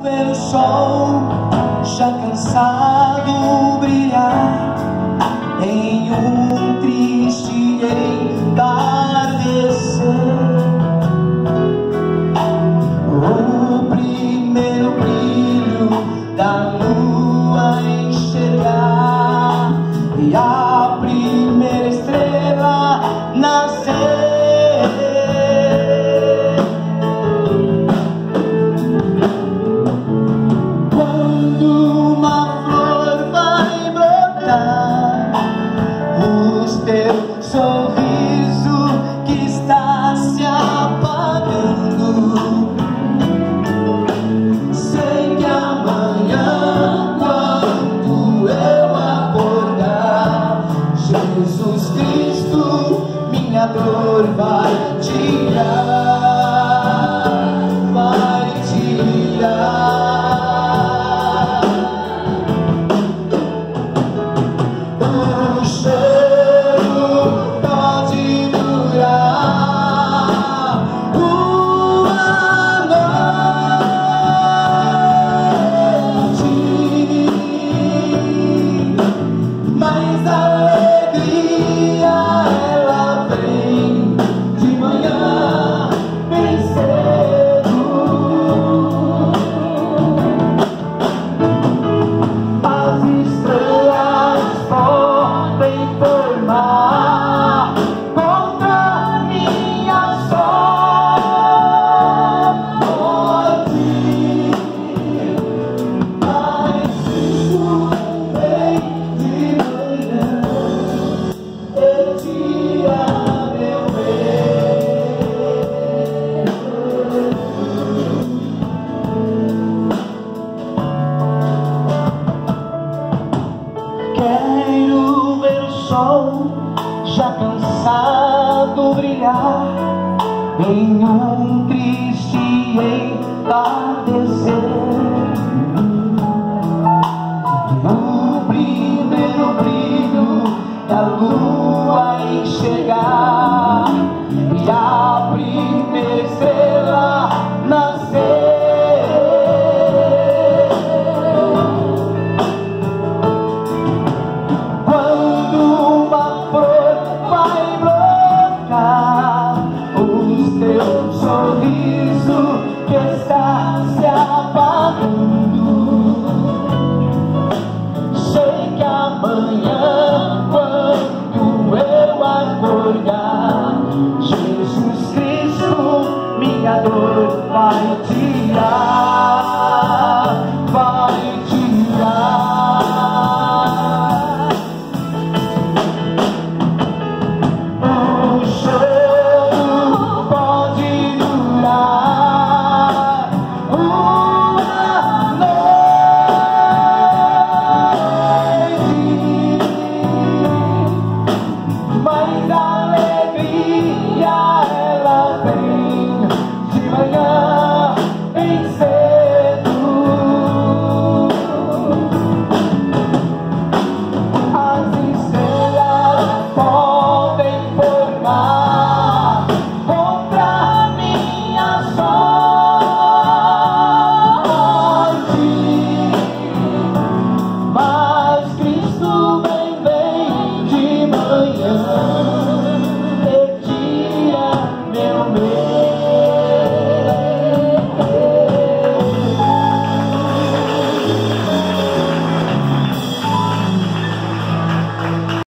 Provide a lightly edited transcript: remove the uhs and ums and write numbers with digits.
ver o sol já cansado brilhar em um triste entardecer. O primeiro brilho da lua enxergar e a primeira estrela nascer. Sorriso que está se apagando. Sei que amanhã, quando eu acordar, Jesus Cristo minha dor vai tirar, vai tirar. O cheiro pode durar uma noite, mas a alegria ela vem de manhã bem cedo. As estrelas podem formar contra minha sorte, mas isso vem de manhã e tira meu Quero ver o sol já cansado brilhar em um triste entardecer.